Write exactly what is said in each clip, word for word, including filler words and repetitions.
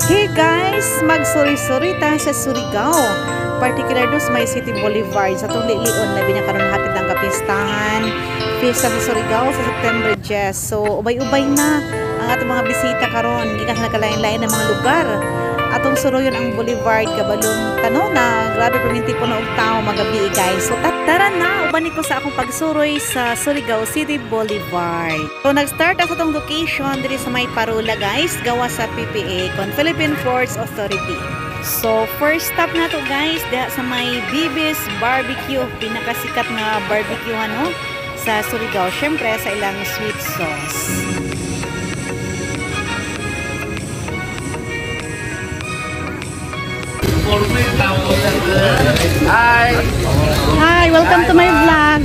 Hey guys, magsuri-suri ta sa Surigao. Particular dos may City Boulevard sa itong Lilion labi na karon hapit ng kapistahan. Fiesta sa Surigao sa September Jess. So ubay-ubay na ang atong mga bisita karon gikan sa nagkalain-lain ng mga lugar. Atong suroyon ang Boulevard kabalong tano na grabe perminti po na og tao magabi guys. So tara na uban ko sa akong pagsuroy sa Surigao City Boulevard. So nag-start ako tong location diri sa may Parula guys, gawa sa P P A kon Philippine Ports Authority. So first stop na to guys diha sa may Bibis Barbecue, pinakasikat nga barbecue ano sa Surigao, syempre sa ilang sweet sauce. Hi! Hi! Welcome to my vlog!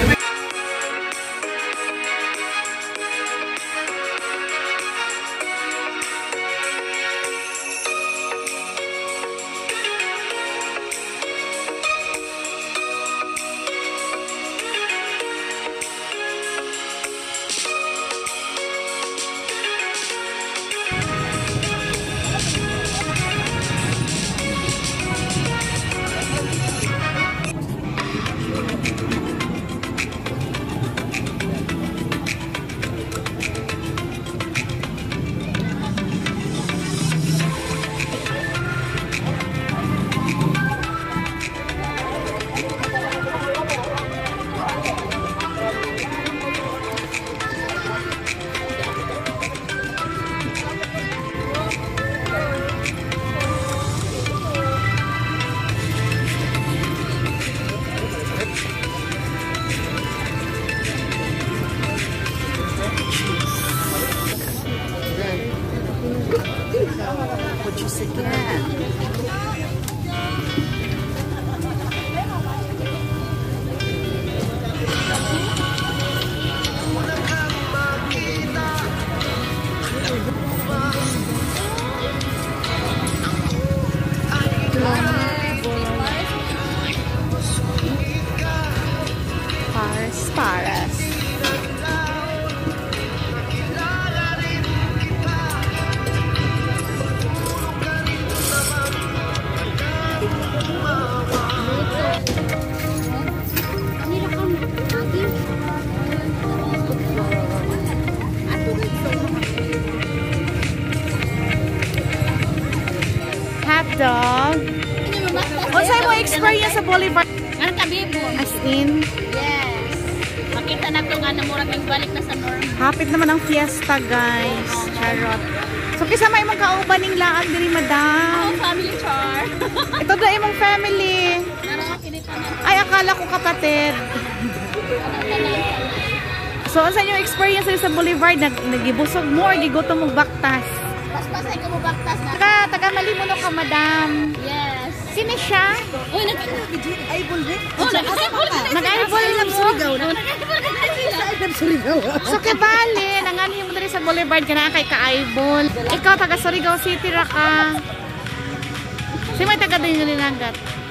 Just again. Paras, paras. Dog. What's mo experience sa Boulevard? Ano tabi mo? As in? Yes. Makita na ito nga na murag yung balik na sa norm. Hapit naman ang fiesta guys. Charot. So kisa may mong kauban ng laag diri madam. Oh, family char. Ito na imong family. Ay, akala ko kapatid. So ano sa inyong experience sa Boulevard? Nag nagibusog mo or gigutom mo baktas? Pas-pas ay kumubaktas na. Taga, taga malimuno ka madam. Yes. Sino siya? Uy, nag-eyeball rin? Oh, nag-eyeball lang Surigao. So kebali, nangani mo diri sa Boulevard ka na kay ka-eyeball. Ikaw taga Surigao City ra ka. Si may taga din yung linagat.